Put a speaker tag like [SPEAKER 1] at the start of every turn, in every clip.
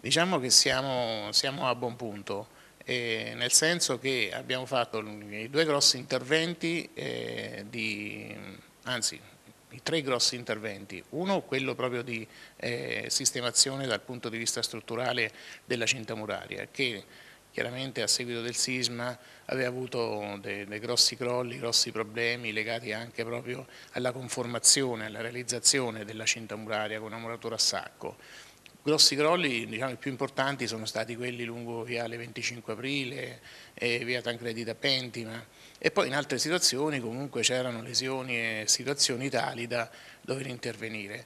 [SPEAKER 1] Diciamo che siamo a buon punto, nel senso che abbiamo fatto i due grossi interventi, anzi i tre grossi interventi. Uno, quello proprio di sistemazione dal punto di vista strutturale della cinta muraria, che chiaramente a seguito del sisma aveva avuto dei grossi crolli, grossi problemi legati anche proprio alla conformazione, alla realizzazione della cinta muraria con una muratura a sacco. Grossi crolli, diciamo, i più importanti sono stati quelli lungo Viale 25 Aprile e Via Tancredi da Pentima, e poi in altre situazioni comunque c'erano lesioni e situazioni tali da dover intervenire.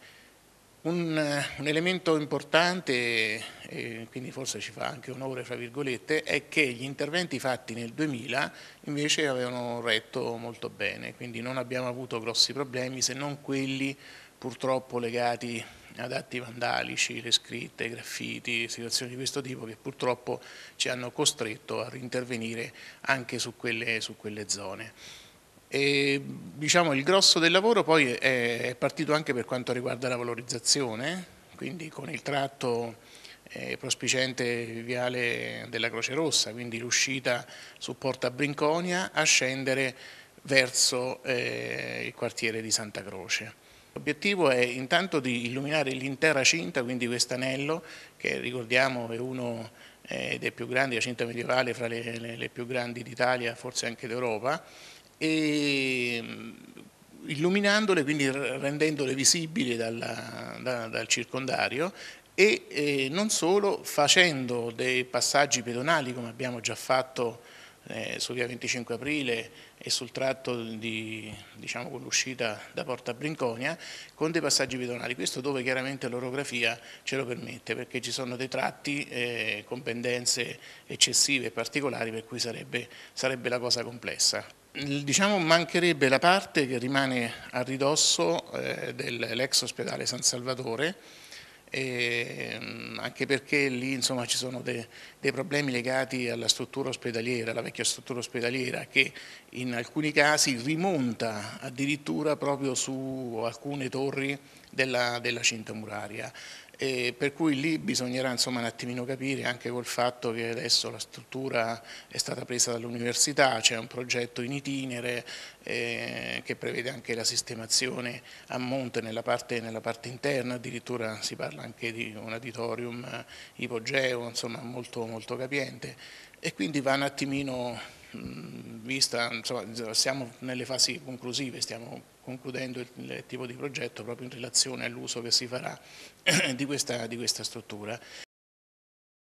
[SPEAKER 1] Un elemento importante, quindi forse ci fa anche onore fra virgolette, è che gli interventi fatti nel 2000 invece avevano retto molto bene, quindi non abbiamo avuto grossi problemi se non quelli purtroppo legati ad atti vandalici, le scritte, graffiti, situazioni di questo tipo che purtroppo ci hanno costretto a intervenire anche su quelle zone. E, diciamo, il grosso del lavoro poi è partito anche per quanto riguarda la valorizzazione, quindi con il tratto prospiciente Viale della Croce Rossa, quindi l'uscita su Porta Brinconia a scendere verso il quartiere di Santa Croce. L'obiettivo è intanto di illuminare l'intera cinta, quindi questo anello che ricordiamo è uno dei più grandi, la cinta medievale fra le più grandi d'Italia, forse anche d'Europa, e illuminandole, quindi rendendole visibili dal circondario e non solo, facendo dei passaggi pedonali come abbiamo già fatto su via 25 Aprile e sul tratto diciamo, con l'uscita da Porta Brinconia, con dei passaggi pedonali. Questo dove chiaramente l'orografia ce lo permette, perché ci sono dei tratti con pendenze eccessive e particolari, per cui sarebbe la cosa complessa. Diciamo mancherebbe la parte che rimane a ridosso dell'ex ospedale San Salvatore, anche perché lì insomma, ci sono dei problemi legati alla struttura ospedaliera, alla vecchia struttura ospedaliera, che in alcuni casi rimonta addirittura proprio su alcune torri della cinta muraria. Per cui lì bisognerà insomma, un attimino capire, anche col fatto che adesso la struttura è stata presa dall'università, c'è un progetto in itinere che prevede anche la sistemazione a monte nella parte interna, addirittura si parla anche di un auditorium ipogeo, insomma molto, molto capiente, e quindi va un attimino vista, insomma, siamo nelle fasi conclusive, stiamo concludendo il tipo di progetto proprio in relazione all'uso che si farà di questa struttura.